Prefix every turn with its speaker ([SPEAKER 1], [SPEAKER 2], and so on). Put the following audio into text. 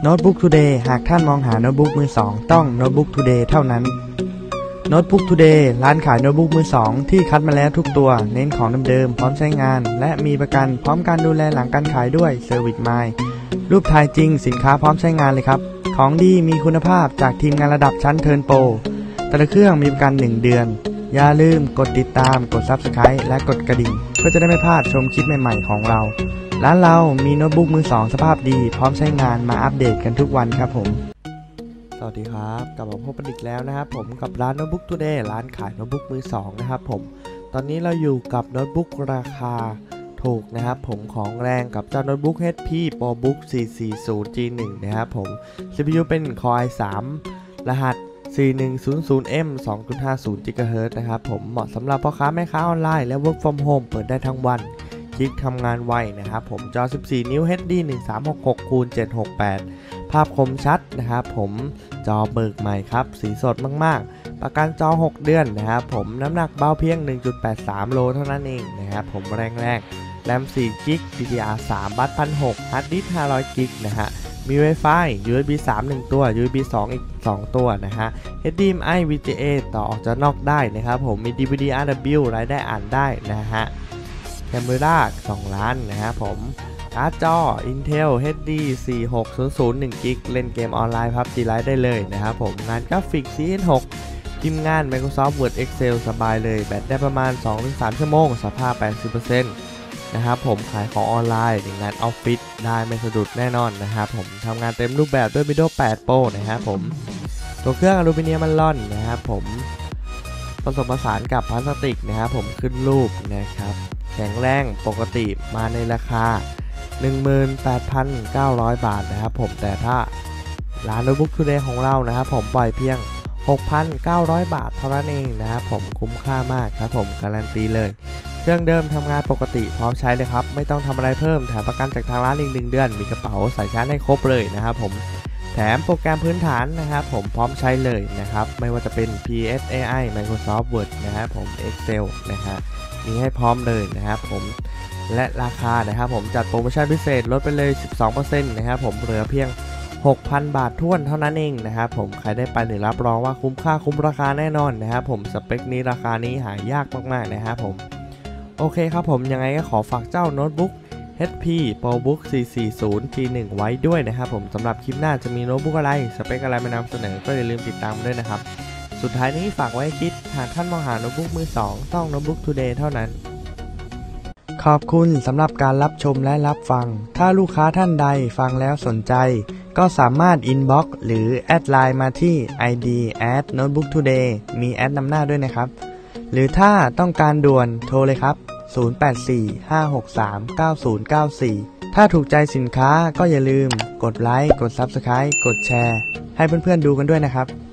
[SPEAKER 1] Notebook Today หากท่านมองหาโน้ตบุ๊กมือสองต้อง Notebook Today เท่านั้น Notebook Today ร้านขายโน้ตบุ๊กมือสองที่คัดมาแล้วทุกตัวเน้นของเดิมๆพร้อมใช้งานและมีประกันพร้อมการดูแลหลังการขายด้วย Service My รูปถ่ายจริงสินค้าพร้อมใช้งานเลยครับของดีมีคุณภาพจากทีมงานระดับชั้นเทิร์นโปรแต่ละเครื่องมีประกัน1 เดือนอย่าลืมกดติดตามกด Subscribe และกดกระดิ่งเพื่อจะได้ไม่พลาดชมคลิปใหม่ๆของเราร้านเรามีโน้ตบุ๊กมือสองสภาพดีพร้อมใช้งานมาอัปเดตกันทุกวันครับผมสวัสดีครับกลับมาพบกันอีกแล้วนะครับผมกับร้าน Notebook Today ร้านขายโน้ตบุ๊กมือสองนะครับผมตอนนี้เราอยู่กับโน้ตบุ๊กราคาถูกนะครับผมของแรงกับเจ้าโน้ตบุ๊ก HP ProBook 440G1 นะครับผม CPU เป็น Core i3 รหัส 4100M 2.50 GHz นะครับผมเหมาะสำหรับพ่อค้าแม่ค้าออนไลน์และ Work from Home เปิดได้ทั้งวันคลิกทำงานไวนะครับผมจอ 14 นิ้ว HD 1366x768 ภาพคมชัดนะครับผมจอเบิกใหม่ครับสีสดมากๆประกันจอ6 เดือนนะครับผมน้ำหนักเบาเพียง 1.83 โลเท่านั้นเองนะครับผมแรงแรม4 GB DDR3 บัส 1,600 ฮาร์ดดิสก์ 500 GB นะฮะมี Wi-Fi USB 3 1 ตัว USB 2 อีก 2 ตัวนะฮะ HDMI VGA ต่อออกจากนอกได้นะครับผมมี DVD RW รายได้อ่านได้นะฮะแคมเมรา2 ล้านนะครับผมการ์ดจอ Intel HD 4600 1 GB เล่นเกมออนไลน์ PUBG Lite ได้เลยนะครับผมงานกราฟิก CS6 พิมพ์งาน Microsoft Word Excel สบายเลยแบตได้ประมาณ 2-3 ชั่วโมงสภาพ 80%นะครับผมขายของออนไลน์งานออฟฟิศได้ไม่สะดุดแน่นอนนะครับผมทำงานเต็มรูปแบบด้วย Windows 8 Pro นะครับผมตัวเครื่องอลูมิเนียมมันล่อนนะครับผมผสมผสานกับพลาสติกนะครับผมขึ้นรูปนะครับแข็งแรงปกติมาในราคา 18,900 บาทนะครับผมแต่ถ้าร้าน Notebook Today ของเรานะครับผมปล่อยเพียง 6,900 บาทเท่านั้นเองนะครับผมคุ้มค่ามากครับผมการันตีเลยเครื่องเดิมทำงานปกติพร้อมใช้เลยครับไม่ต้องทำอะไรเพิ่มแถมประกันจากทางร้านอีก1 เดือนมีกระเป๋าใส่ชาร์จให้ครบเลยนะครับผมแถมโปรแกรมพื้นฐานนะครับผมพร้อมใช้เลยนะครับไม่ว่าจะเป็น PS AI Microsoft Word นะครับผม Excel นะฮะมีให้พร้อมเลยนะครับผมและราคานะครับผมจัดโปรโมชั่นพิเศษลดไปเลย 12% นะครับผมเหลือเพียง 6,000 บาทท้วนเท่านั้นเองนะครับผมใครได้ไปเนี่ยรับรองว่าคุ้มค่าคุ้มราคาแน่นอนนะครับผมสเปคนี้ราคานี้หายากมากๆนะครับผมโอเคครับผมยังไงก็ขอฝากเจ้าโน้ตบุ๊ก HP ProBook 440G1 ไว้ด้วยนะครับผมสำหรับคลิปหน้าจะมีโน้ตบุ๊กอะไรสเปคอะไรมานำเสนอก็อย่าลืมติดตามด้วยนะครับสุดท้ายนี้ฝากไว้คิดหากท่านมองหาโน้ตบุ๊กมือสองต้อง Notebook Today เท่านั้นขอบคุณสำหรับการรับชมและรับฟังถ้าลูกค้าท่านใดฟังแล้วสนใจก็สามารถอินบ็อกซ์หรือแอดไลน์มาที่ ID @Notebook Today มีแอดนำหน้าด้วยนะครับหรือถ้าต้องการด่วนโทรเลยครับ0845639094ถ้าถูกใจสินค้าก็อย่าลืมกดไลค์กด Subscribe กดแชร์ให้เพื่อนๆดูกันด้วยนะครับ